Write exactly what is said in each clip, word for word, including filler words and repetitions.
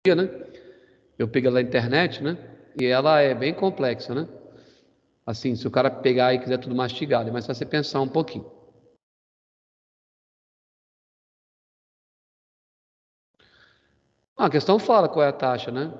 né? Eu peguei ela na internet, né? E ela é bem complexa, né? Assim, se o cara pegar e quiser tudo mastigado, é mais fácil você pensar um pouquinho. Ah, a questão fala qual é a taxa, né?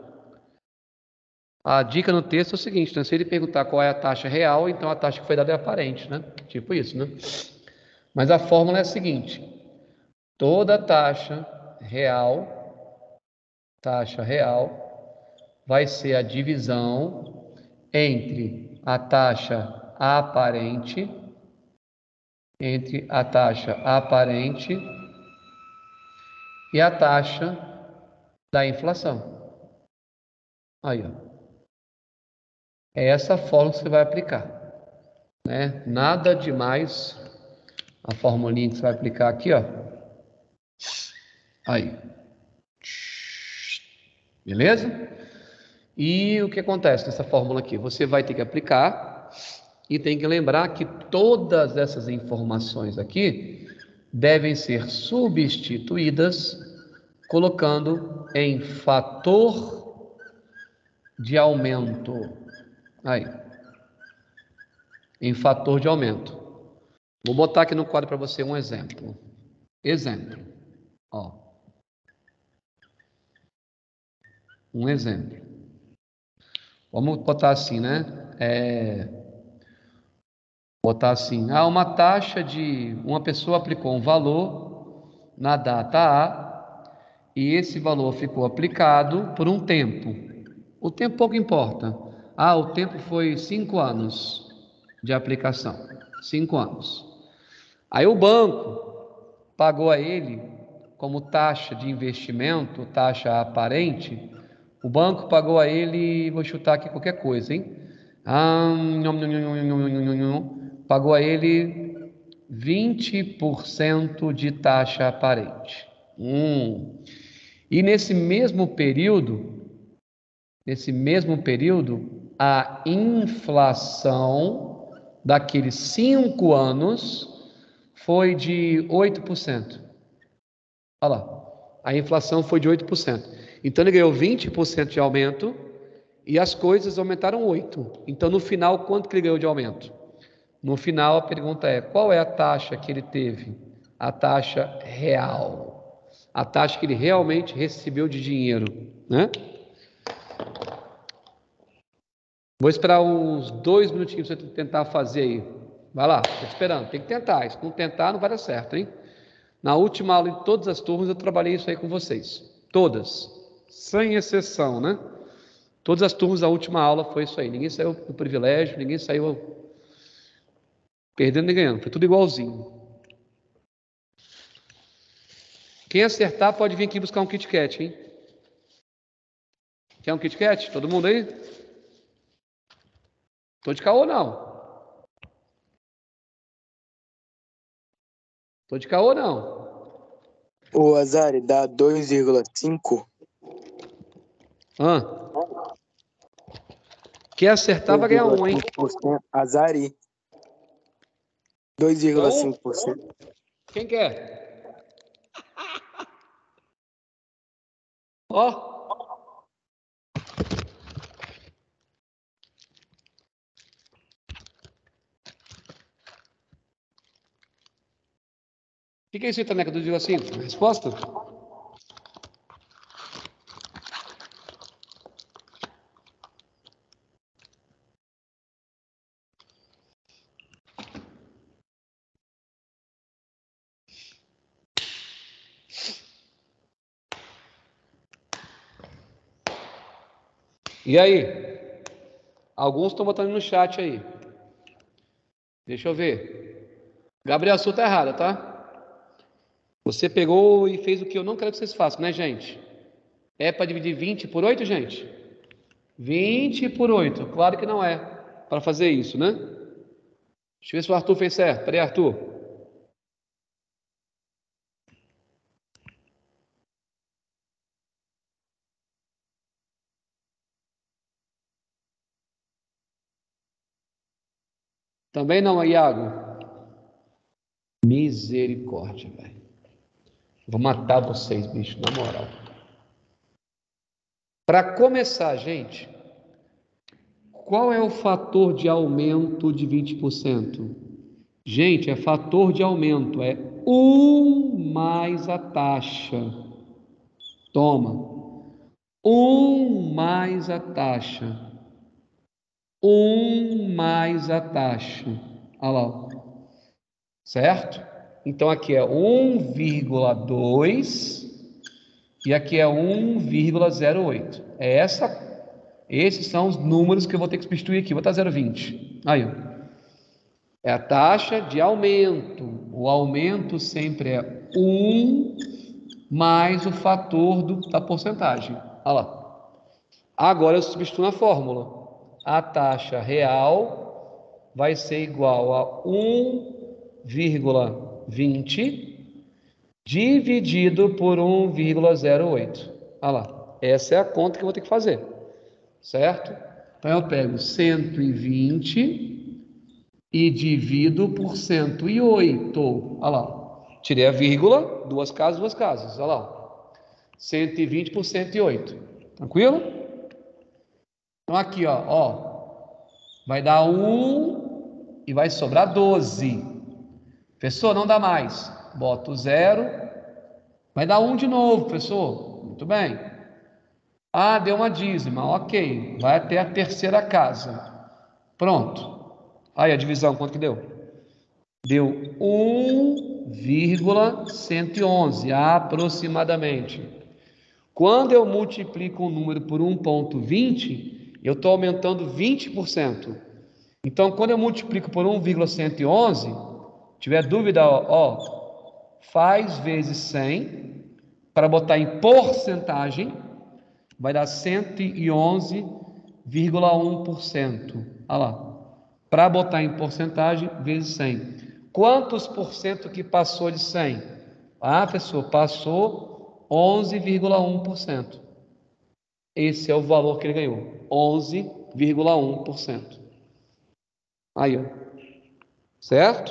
A dica no texto é o seguinte, né? Se ele perguntar qual é a taxa real, então a taxa que foi dada é aparente, né? Tipo isso, né? Mas a fórmula é a seguinte: toda taxa real, taxa real, vai ser a divisão entre a taxa aparente, entre a taxa aparente e a taxa da inflação. Aí, ó. É essa fórmula que você vai aplicar, né? Nada demais. A formulinha que você vai aplicar aqui, ó. Aí. Beleza? E o que acontece nessa fórmula aqui? Você vai ter que aplicar e tem que lembrar que todas essas informações aqui devem ser substituídas colocando em fator de aumento. Aí. Em fator de aumento. Vou botar aqui no quadro para você um exemplo. Exemplo. Ó. Um exemplo. Vamos botar assim, né? É, botar assim, ah, uma taxa de uma pessoa aplicou um valor na data A e esse valor ficou aplicado por um tempo. O tempo pouco importa. Ah, o tempo foi cinco anos de aplicação. Cinco anos. Aí o banco pagou a ele como taxa de investimento, taxa aparente. O banco pagou a ele, vou chutar aqui qualquer coisa, hein? Ah, pagou a ele vinte por cento de taxa aparente. Hum. E nesse mesmo período, nesse mesmo período, a inflação daqueles cinco anos foi de oito por cento. Olha lá, a inflação foi de oito por cento. Então ele ganhou vinte por cento de aumento e as coisas aumentaram oito por cento. Então no final, quanto que ele ganhou de aumento? No final a pergunta é, qual é a taxa que ele teve? A taxa real. A taxa que ele realmente recebeu de dinheiro, né? Vou esperar uns dois minutinhos para você tentar fazer aí. Vai lá, estou esperando. Tem que tentar. Se não tentar, não vai dar certo, hein? Na última aula de todas as turmas eu trabalhei isso aí com vocês. Todas. Sem exceção, né? Todas as turmas da última aula foi isso aí. Ninguém saiu do privilégio, ninguém saiu perdendo nem ganhando. Foi tudo igualzinho. Quem acertar pode vir aqui buscar um Kit Kat, hein? Quer um Kit Kat? Todo mundo aí? Tô de caô, não. Tô de caô, não. O Azari dá dois vírgula cinco. Ah. Quem acertar vai ganhar um, hein? Azari. dois vírgula cinco por cento. Quem quer? Ó. O que, que é isso aí, Taneca? dois vírgula cinco? Resposta? E aí? Alguns estão botando no chat aí. Deixa eu ver. Gabriel Sul tá errada, tá? Você pegou e fez o que eu não quero que vocês façam, né, gente? É para dividir vinte por oito, gente? vinte por oito. Claro que não é para fazer isso, né? Deixa eu ver se o Arthur fez certo. Peraí, Arthur. Também não, Iago. Misericórdia, velho. Vou matar vocês, bicho, na moral. Para começar, gente, qual é o fator de aumento de vinte por cento? Gente, é fator de aumento, é um mais a taxa. Toma. um mais a taxa. um mais a taxa. Olha lá. Certo? Então aqui é um vírgula dois e aqui é um vírgula zero oito. É essa, esses são os números que eu vou ter que substituir aqui. Vou botar zero vírgula vinte. Aí, ó. É a taxa de aumento. O aumento sempre é um mais o fator do, da porcentagem. Olha lá. Agora eu substituo na fórmula. A taxa real vai ser igual a um vírgula vinte dividido por um vírgula zero oito. Olha lá. Essa é a conta que eu vou ter que fazer. Certo? Então eu pego cento e vinte e divido por cento e oito. Olha lá. Tirei a vírgula, duas casas, duas casas. Olha lá. cento e vinte por cento e oito. Tranquilo? Então aqui, ó, ó, vai dar um e vai sobrar doze. Professor, não dá mais. Boto zero. Vai dar um de novo, professor. Muito bem. Ah, deu uma dízima. Ok. Vai até a terceira casa. Pronto. Aí a divisão, quanto que deu? Deu um vírgula cento e onze, aproximadamente. Quando eu multiplico um número por um vírgula vinte, eu estou aumentando vinte por cento. Então, quando eu multiplico por um vírgula cento e onze, tiver dúvida, ó, ó, faz vezes cem, para botar em porcentagem, vai dar cento e onze vírgula um por cento. Olha lá. Para botar em porcentagem, vezes cem. Quantos por cento que passou de cem? Ah, pessoal, passou onze vírgula um por cento. Esse é o valor que ele ganhou, onze vírgula um por cento. Aí, ó. Certo?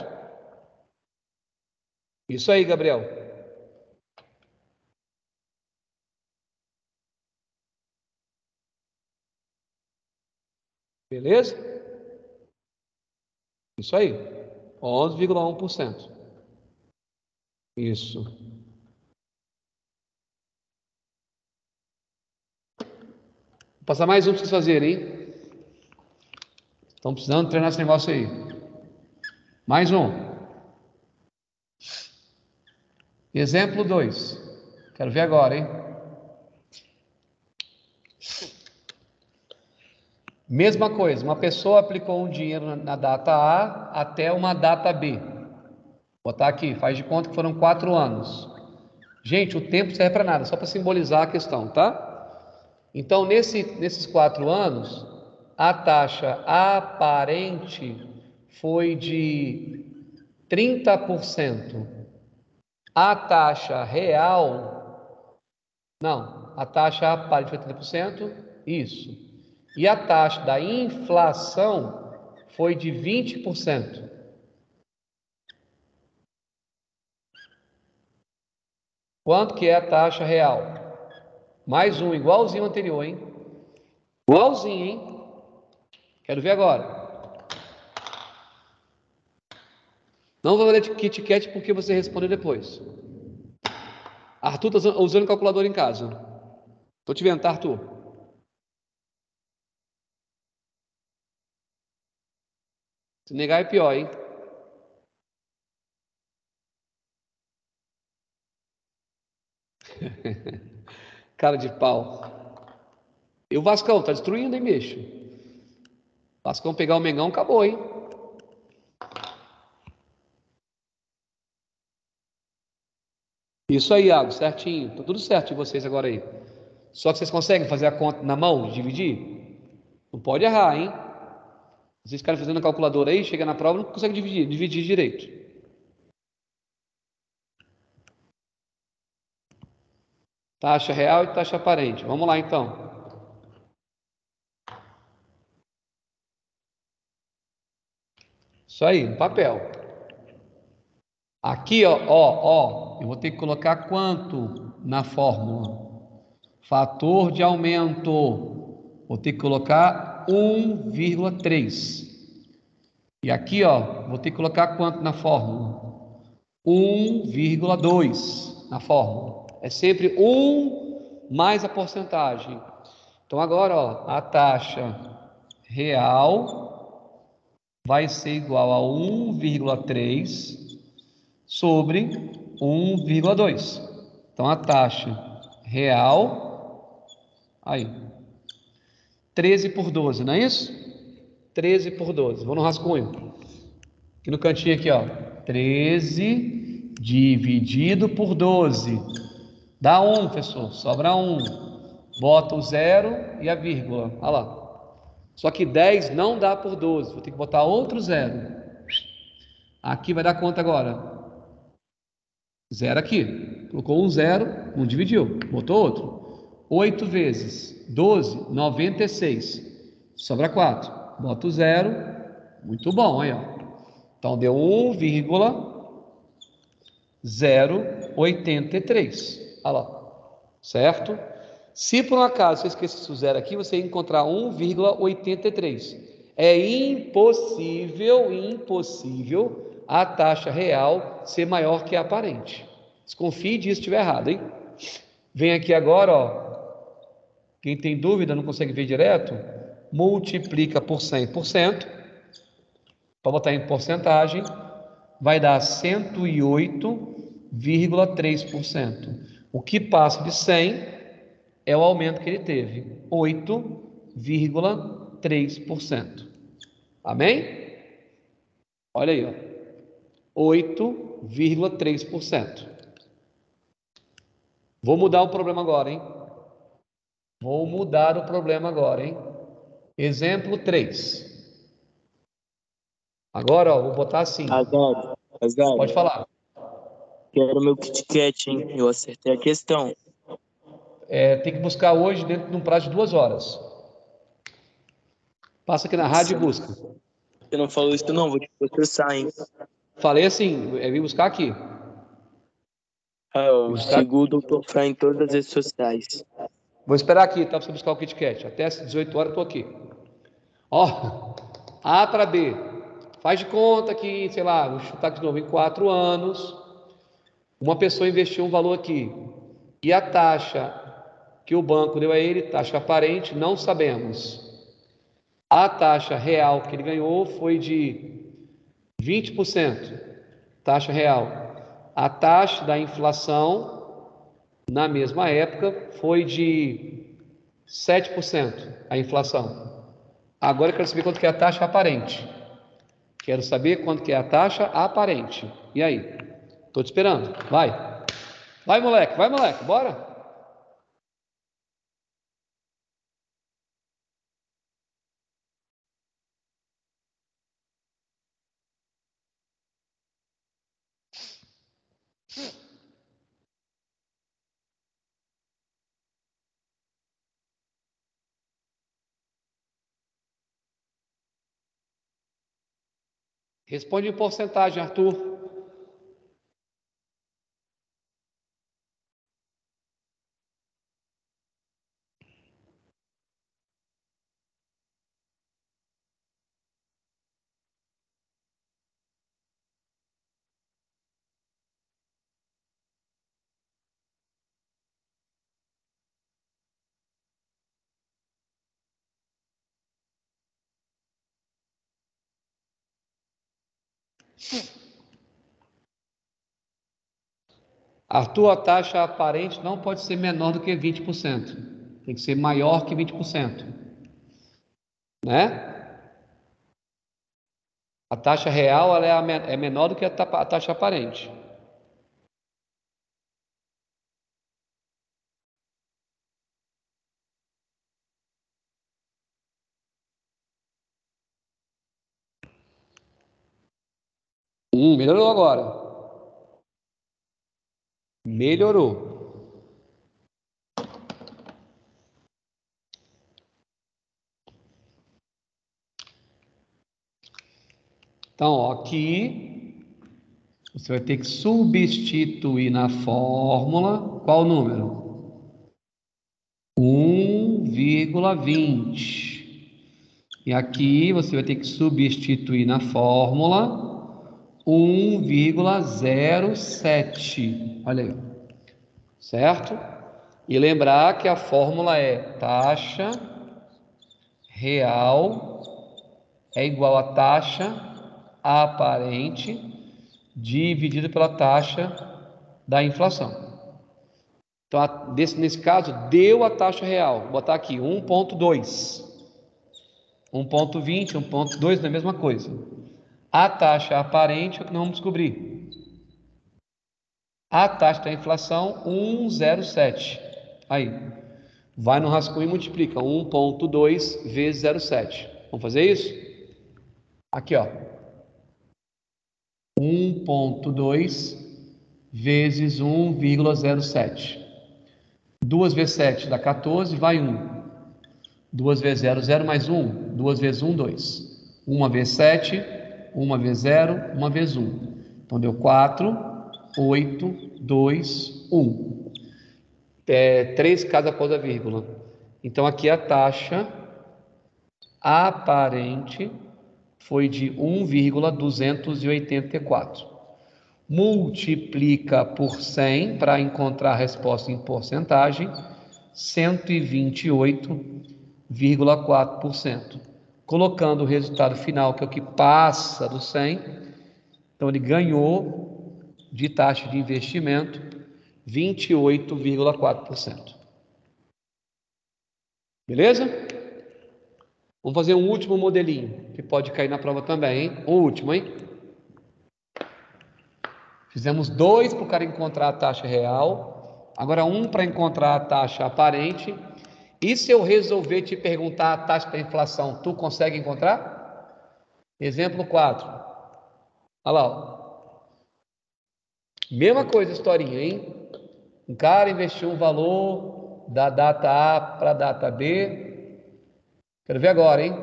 Isso aí, Gabriel. Beleza? Isso aí. onze vírgula um por cento. Isso. Vou passar mais um para vocês fazerem, hein? Estão precisando treinar esse negócio aí. Mais um. Exemplo dois. Quero ver agora, hein? Mesma coisa, uma pessoa aplicou um dinheiro na data A até uma data B. Vou botar aqui, faz de conta que foram quatro anos. Gente, o tempo serve para nada, só para simbolizar a questão, tá? Então, nesse, nesses quatro anos, a taxa aparente foi de trinta por cento. A taxa real, não, a taxa aparente foi trinta por cento, isso. E a taxa da inflação foi de vinte por cento. Quanto que é a taxa real? Mais um, igualzinho ao anterior, hein? Igualzinho, hein? Quero ver agora. Não vou fazer Kit Kat porque você respondeu depois. Arthur está usando calculador em casa. Estou te vendo, tá, Arthur? Se negar é pior, hein? Cara de pau. E o Vascão, tá destruindo, hein, bicho? Vascão pegar o Mengão, acabou, hein? Isso aí, Iago, certinho. Tá tudo certo de vocês agora aí. Só que vocês conseguem fazer a conta na mão, dividir? Não pode errar, hein? Vocês ficarem fazendo a calculadora aí, chega na prova, não consegue dividir, dividir direito. Taxa real e taxa aparente. Vamos lá, então. Isso aí, no papel. Aqui, ó, ó, ó, eu vou ter que colocar quanto na fórmula? Fator de aumento. Vou ter que colocar um vírgula três. E aqui, ó, vou ter que colocar quanto na fórmula? um vírgula dois na fórmula. É sempre um mais a porcentagem. Então agora, ó, a taxa real vai ser igual a um vírgula três sobre um vírgula dois. Então a taxa real, aí, treze por doze, não é isso? treze por doze. Vou no rascunho. Aqui no cantinho aqui, ó. treze dividido por doze. Dá um, professor. Sobra um. Bota o zero e a vírgula. Olha lá. Só que dez não dá por doze. Vou ter que botar outro zero. Aqui vai dar quanto agora? Zero aqui. Colocou um zero, não dividiu. Botou outro. oito vezes doze, noventa e seis. Sobra quatro. Bota o zero. Muito bom, aí, ó. Então deu um vírgula zero oitenta e três. Olha lá. Certo? Se por um acaso você esquecesse o zero aqui, você ia encontrar um vírgula oitenta e três. É impossível, impossível a taxa real ser maior que a aparente. Desconfie disso se estiver errado, hein? Vem aqui agora, ó. Quem tem dúvida, não consegue ver direto, multiplica por cem por cento. Para botar em porcentagem, vai dar cento e oito vírgula três por cento. O que passa de cem é o aumento que ele teve, oito vírgula três por cento. Amém? Olha aí, ó. oito vírgula três por cento. Vou mudar o problema agora, hein? Vou mudar o problema agora, hein? Exemplo três. Agora, ó, vou botar assim. Azar, azar. Pode falar. Quero meu Kit Kat, hein? Eu acertei a questão. É, tem que buscar hoje dentro de um prazo de duas horas. Passa aqui na rádio e busca. Você não falou isso não, vou te processar, hein? Falei assim, é vir buscar aqui. Ah, eu Buscar... sigo o doutor Fran em todas as redes sociais. Vou esperar aqui, tá? Pra você buscar o Kit Kat. Até às dezoito horas eu tô aqui. Ó, A para B. Faz de conta que, sei lá, vou chutar aqui de novo, em quatro anos, uma pessoa investiu um valor aqui. E a taxa que o banco deu a ele, taxa aparente, não sabemos. A taxa real que ele ganhou foi de vinte por cento, taxa real. A taxa da inflação, na mesma época, foi de sete por cento, a inflação. Agora eu quero saber quanto que é a taxa aparente. Quero saber quanto que é a taxa aparente. E aí? Tô te esperando. Vai. Vai, moleque. Vai, moleque. Bora. Responde em porcentagem, Arthur. Arthur, a taxa aparente não pode ser menor do que vinte por cento. Tem que ser maior que vinte por cento. Né? A taxa real ela é, a, é menor do que a, a taxa aparente. Hum, melhorou agora. Melhorou. Então, ó, aqui você vai ter que substituir na fórmula qual número? vírgula vinte. E aqui você vai ter que substituir na fórmula um vírgula zero sete. Olha aí, certo? E lembrar que a fórmula é taxa real é igual a taxa aparente dividido pela taxa da inflação. Então, desse, nesse caso, deu a taxa real. Vou botar aqui um ponto dois. um ponto vinte, um ponto dois é a mesma coisa. A taxa aparente é o que nós vamos descobrir. A taxa da inflação, um vírgula zero sete. Aí, vai no rascunho e multiplica um ponto dois vezes zero vírgula sete. Vamos fazer isso? Aqui, ó. um ponto dois vezes um vírgula zero sete. duas vezes sete dá quatorze, vai um. duas vezes zero, zero mais um. duas vezes um, dois. uma vezes sete, uma vezes zero, uma vezes um. Então deu quatro, oito, dois, um. É, três cada após a vírgula. Então aqui a taxa aparente foi de um vírgula duzentos e oitenta e quatro. Multiplica por cem para encontrar a resposta em porcentagem, cento e vinte e oito vírgula quatro por cento. Colocando o resultado final, que é o que passa do cem, então ele ganhou de taxa de investimento vinte e oito vírgula quatro por cento. Beleza? Vamos fazer um último modelinho, que pode cair na prova também, hein? O último, hein? Fizemos dois para o cara encontrar a taxa real, agora um para encontrar a taxa aparente. E se eu resolver te perguntar a taxa da inflação, tu consegue encontrar? Exemplo quatro. Olha lá, ó. Mesma coisa, historinha, hein? Um cara investiu um valor da data A para a data B. Quero ver agora, hein?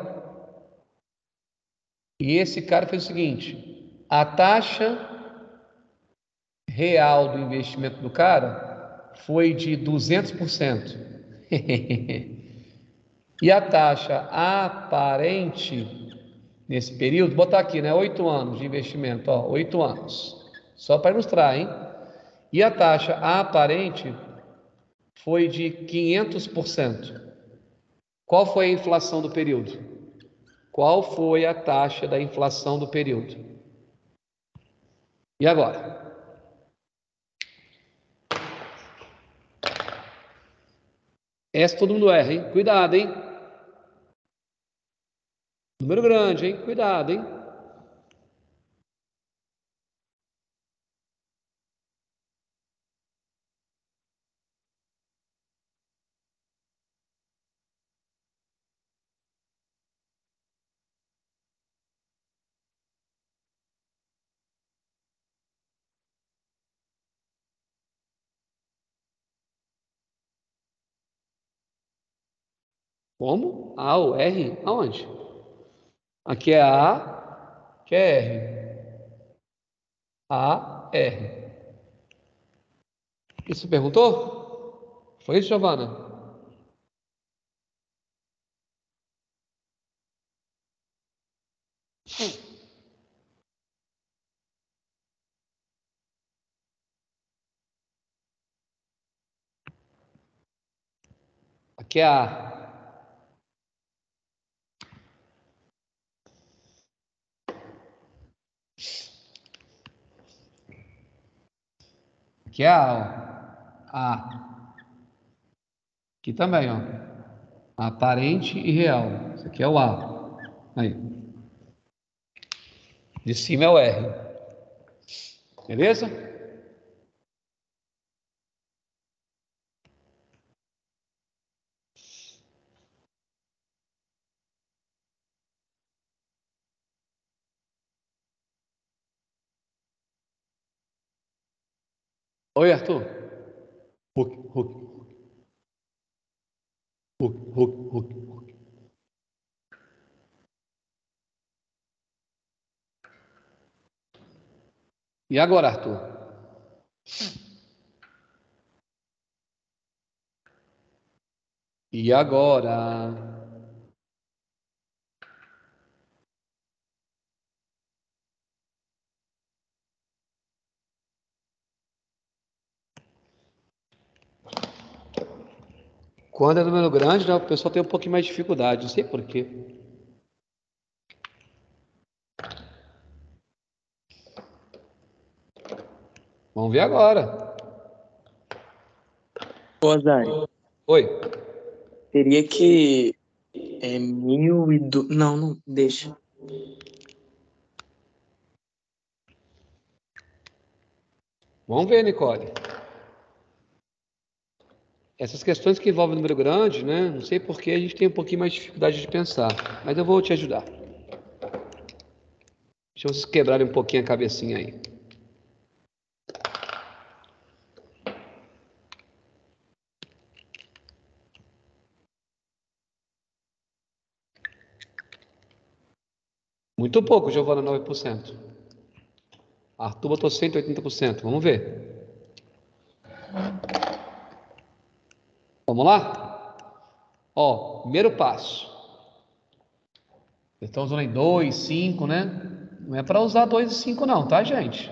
E esse cara fez o seguinte: a taxa real do investimento do cara foi de duzentos por cento. E a taxa aparente nesse período, vou botar aqui, né? Oito anos de investimento, ó, oito anos. Só para ilustrar, hein? E a taxa aparente foi de quinhentos por cento. Qual foi a inflação do período? Qual foi a taxa da inflação do período? E agora? Essa todo mundo erra, hein? Cuidado, hein? Número grande, hein? Cuidado, hein? Como? A ou R? Aonde? Aqui é A, que é R. A, R. Isso perguntou? Foi isso, Giovana? Aqui é A. Aqui é A, ó. A. Aqui também, ó. Aparente e real. Isso aqui é o A. Aí. De cima é o R. Beleza? Oi, Arthur. Huck, huck, huck, huck, huck, huck. E agora, Arthur? E agora? Quando é número grande, né, o pessoal tem um pouquinho mais de dificuldade, não sei por quê. Vamos ver agora. Ô, Azar, Oi. teria que... É mil e... Do... Não, não, deixa. Vamos ver, Nicole. Essas questões que envolvem número grande, né? Não sei por que a gente tem um pouquinho mais de dificuldade de pensar, mas eu vou te ajudar. Deixa vocês quebrarem um pouquinho a cabecinha aí. Muito pouco, Giovana, nove por cento. Arthur botou cento e oitenta por cento. Vamos ver. Vamos lá? Ó, primeiro passo. Estão usando em dois, cinco, né? Não é para usar dois e cinco não, tá, gente?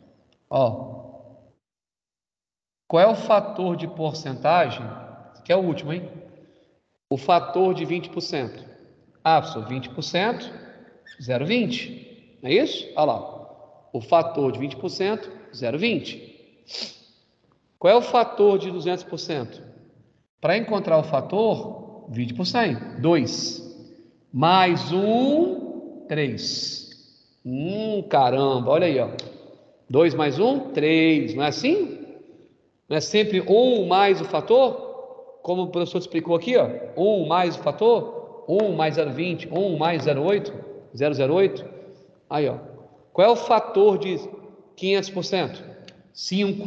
Ó, qual é o fator de porcentagem? Esse aqui é o último, hein? O fator de vinte por cento. Ah, professor, vinte por cento, zero vírgula vinte. Não é isso? Olha lá. O fator de vinte por cento, zero vírgula vinte. Qual é o fator de duzentos por cento? Para encontrar o fator, vinte por cem. dois. Mais um, três. Hum, caramba, olha aí, ó. dois mais um, três. Não é assim? Não é sempre um mais o fator? Como o professor explicou aqui, ó. um mais o fator. um mais zero vírgula vinte. um mais zero vírgula oito. zero vírgula zero oito. Aí, ó. Qual é o fator de quinhentos por cento? cinco.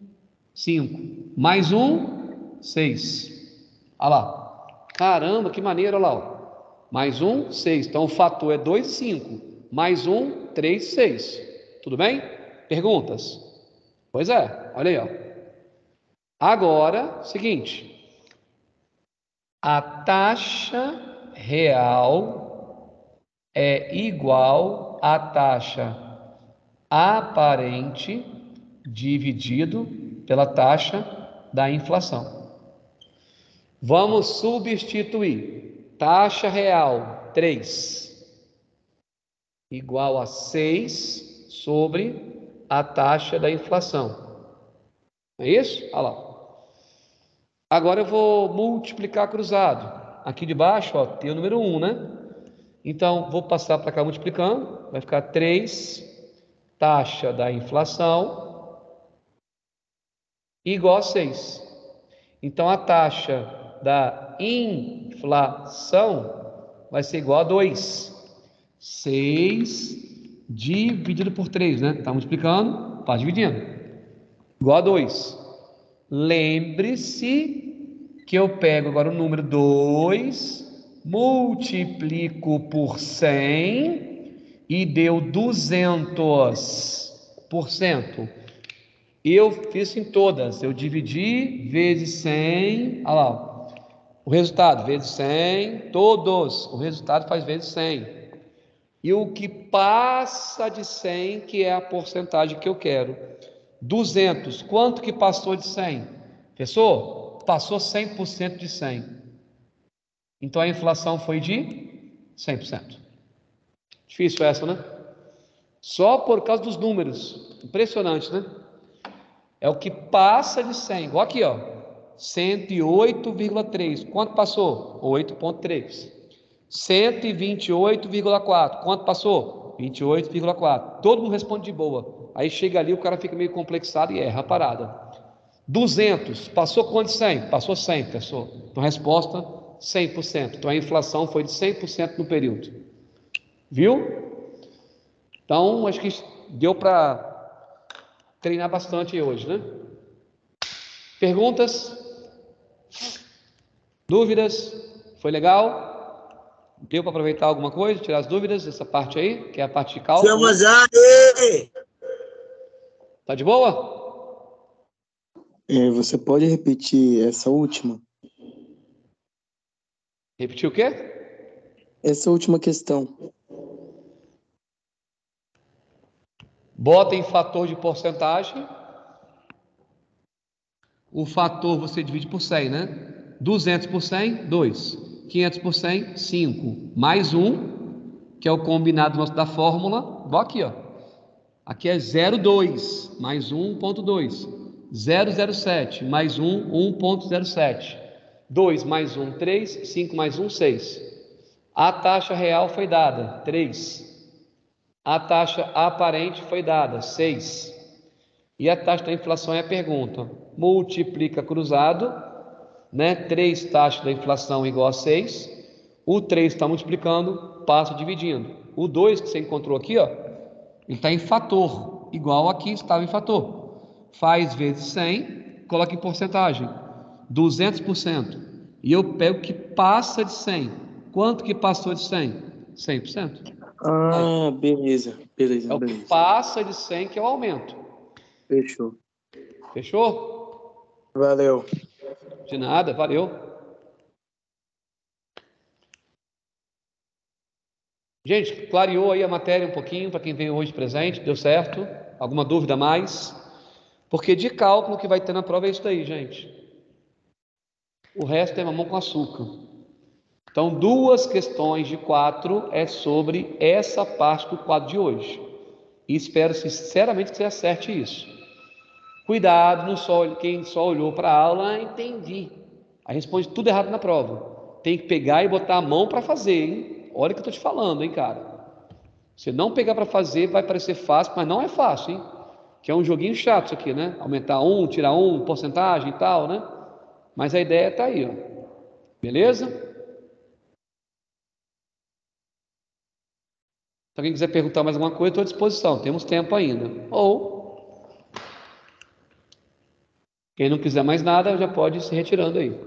cinco. Mais um, seis. Olha lá. Caramba, que maneiro, olha lá. Ó. Mais um, seis. Então o fator é dois, cinco. Mais um, três, seis. Tudo bem? Perguntas? Pois é, olha aí, ó. Agora, seguinte. A taxa real é igual à taxa aparente dividido pela taxa da inflação. Vamos substituir taxa real três igual a seis sobre a taxa da inflação. É isso? Olha lá. Agora eu vou multiplicar cruzado. Aqui de baixo, ó, tem o número um, né? Então, vou passar para cá multiplicando. Vai ficar três taxa da inflação igual a seis. Então, a taxa da inflação vai ser igual a dois. seis dividido por três, né? Está multiplicando, está dividindo. Igual a dois. Lembre-se que eu pego agora o número dois, multiplico por cem e deu duzentos por cento. Eu fiz isso em todas. Eu dividi vezes cem. Olha lá. O resultado, vezes cem. Todos. O resultado faz vezes cem. E o que passa de cem, que é a porcentagem que eu quero. duzentos. Quanto que passou de cem? Professor, passou cem por cento de cem. Então a inflação foi de cem por cento. Difícil essa, né? Só por causa dos números. Impressionante, né? É o que passa de cem. Igual aqui, ó. cento e oito vírgula três. Quanto passou? oito vírgula três. cento e vinte e oito vírgula quatro. Quanto passou? vinte e oito vírgula quatro. Todo mundo responde de boa. Aí chega ali, o cara fica meio complexado e erra a parada. duzentos. Passou quanto de cem? Passou cem, pessoal. Então, resposta, cem por cento. Então, a inflação foi de cem por cento no período. Viu? Então, acho que deu para treinar bastante hoje, né? Perguntas? Dúvidas? Foi legal? Deu para aproveitar alguma coisa? Tirar as dúvidas dessa parte aí, que é a parte de cálculo? Chama Zari! Tá de boa? É, você pode repetir essa última? Repetiu o quê? Essa última questão. Bota em fator de porcentagem. O fator você divide por cem, né? duzentos por cem, dois. quinhentos por cem, cinco. Mais um, que é o combinado nosso da fórmula. Igual aqui, ó. Aqui é zero vírgula dois, mais um, um ponto dois. zero vírgula zero sete, mais um, um ponto zero sete. dois mais um, três. cinco mais um, seis. A taxa real foi dada, três. A taxa aparente foi dada, seis. E a taxa da inflação é a pergunta. Multiplica cruzado, né? três taxas da inflação igual a seis. O três está multiplicando, passa dividindo. O dois que você encontrou aqui, ó, ele está em fator, igual aqui estava em fator. Faz vezes cem, coloca em porcentagem, duzentos por cento. E eu pego o que passa de cem. Quanto que passou de cem? cem por cento. Aí, Ah, beleza, beleza, é o que beleza. passa de cem que é o aumento. Fechou. Fechou? Valeu. De nada, valeu. Gente, clareou aí a matéria um pouquinho para quem veio hoje presente, deu certo? Alguma dúvida a mais? Porque de cálculo que vai ter na prova é isso daí, gente. O resto é mamão com açúcar. Então, duas questões de quatro é sobre essa parte do quadro de hoje. E espero sinceramente que você acerte isso. Cuidado, não só, quem só olhou para a aula, ah, entendi. Aí responde tudo errado na prova. Tem que pegar e botar a mão para fazer, hein? Olha o que eu estou te falando, hein, cara. Se não pegar para fazer, vai parecer fácil, mas não é fácil, hein? Que é um joguinho chato isso aqui, né? Aumentar um, tirar um, porcentagem e tal, né? Mas a ideia está aí, ó. Beleza? Se alguém quiser perguntar mais alguma coisa, estou à disposição. Temos tempo ainda. Ou, quem não quiser mais nada, já pode ir se retirando aí.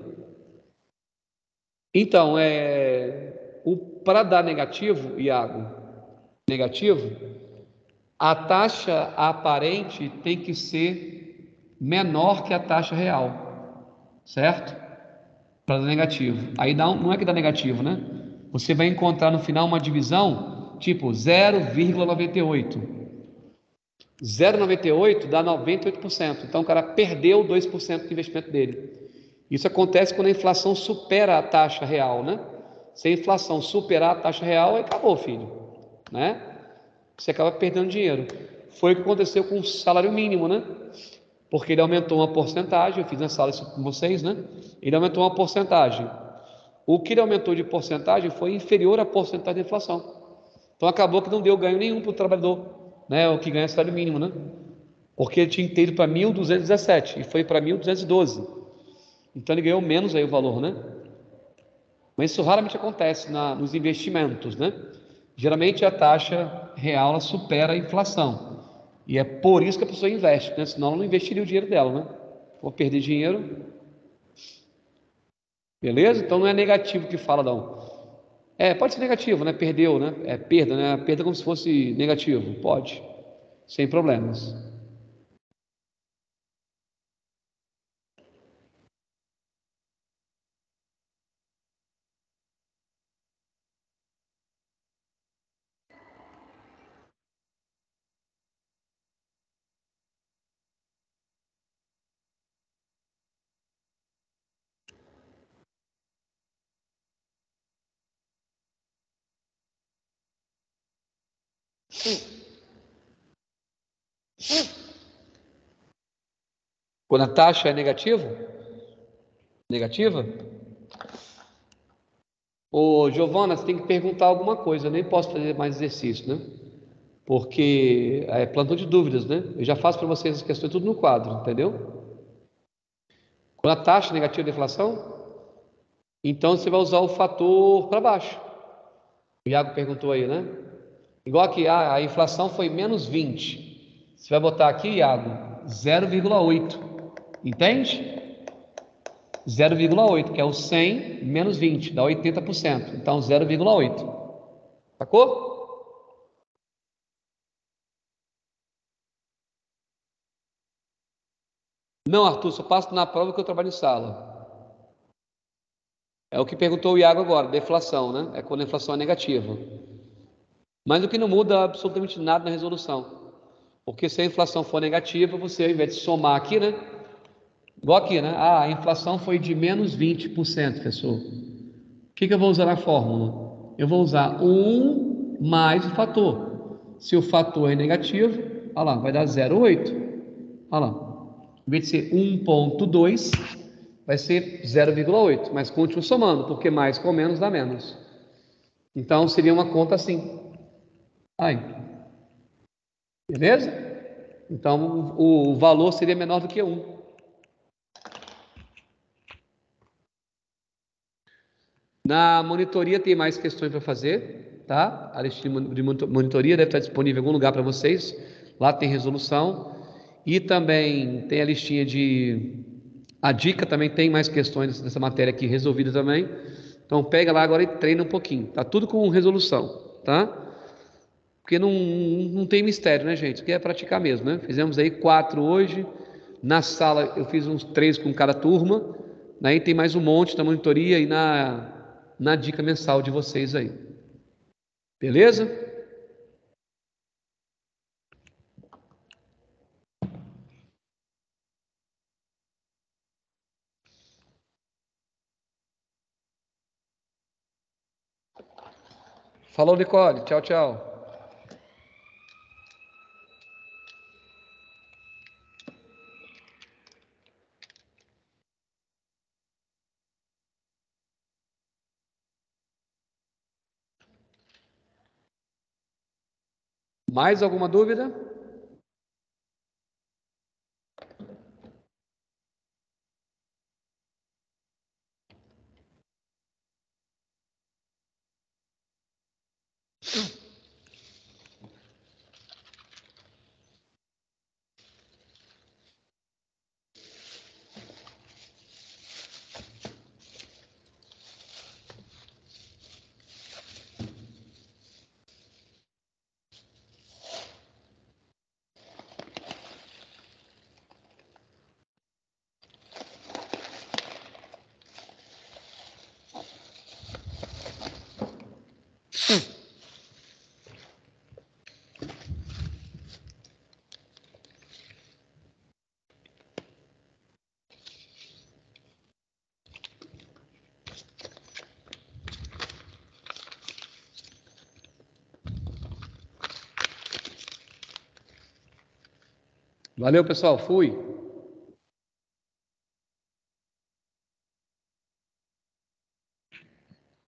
Então, é... para dar negativo, Iago, negativo, a taxa aparente tem que ser menor que a taxa real, certo? Para dar negativo. Aí dá um, não é que dá negativo, né? Você vai encontrar no final uma divisão tipo zero vírgula noventa e oito. zero vírgula noventa e oito dá noventa e oito por cento. Então o cara perdeu dois por cento do investimento dele. Isso acontece quando a inflação supera a taxa real, né? Se a inflação superar a taxa real, aí acabou, filho, né? Você acaba perdendo dinheiro. Foi o que aconteceu com o salário mínimo, né? Porque ele aumentou uma porcentagem, eu fiz na sala isso com vocês, né? Ele aumentou uma porcentagem. O que ele aumentou de porcentagem foi inferior à porcentagem da inflação. Então acabou que não deu ganho nenhum para o trabalhador, né? O que ganha salário mínimo, né? Porque ele tinha ido para mil duzentos e dezessete e foi para mil duzentos e doze. Então ele ganhou menos aí o valor, né? Mas isso raramente acontece na, nos investimentos, né? Geralmente a taxa real ela supera a inflação. E é por isso que a pessoa investe, né? Senão ela não investiria o dinheiro dela, né? Vou perder dinheiro. Beleza? Então não é negativo que fala, não. É, pode ser negativo, né? Perdeu, né? É perda, né? Perda como se fosse negativo. Pode. Sem problemas. Quando a taxa é negativa, negativa, ô Giovana, você tem que perguntar alguma coisa. Eu nem posso fazer mais exercício, né? Porque é plantão de dúvidas, né? Eu já faço para vocês as questões tudo no quadro, entendeu? Quando a taxa é negativa de inflação, então você vai usar o fator para baixo. O Iago perguntou aí, né? Igual aqui, ah, a inflação foi menos vinte. Você vai botar aqui, Iago, zero vírgula oito. Entende? zero vírgula oito, que é o cem menos vinte, dá oitenta por cento. Então, zero vírgula oito. Sacou? Não, Arthur, só passo na prova que eu trabalho em sala. É o que perguntou o Iago agora, deflação, né? É quando a inflação é negativa. Mas o que não muda absolutamente nada na resolução. Porque se a inflação for negativa, você, ao invés de somar aqui, né? Igual aqui, né? Ah, a inflação foi de menos vinte por cento, professor. O que que eu vou usar na fórmula? Eu vou usar um mais o fator. Se o fator é negativo, olha lá, vai dar zero vírgula oito. Olha lá. Em vez de ser um ponto dois, vai ser zero vírgula oito. Mas continua somando, porque mais com menos dá menos. Então seria uma conta assim. Aí. Beleza? Então o valor seria menor do que um. Na monitoria tem mais questões para fazer, tá? A listinha de monitoria deve estar disponível em algum lugar para vocês. Lá tem resolução. E também tem a listinha de... A dica também tem mais questões dessa matéria aqui resolvida também. Então pega lá agora e treina um pouquinho. Tá tudo com resolução, tá? Porque não, não tem mistério, né, gente? Porque é praticar mesmo, né? Fizemos aí quatro hoje. Na sala eu fiz uns três com cada turma. Daí tem mais um monte na monitoria e na, na dica mensal de vocês aí. Beleza? Falou, Nicole. Tchau, tchau. Mais alguma dúvida? Valeu, pessoal. Fui.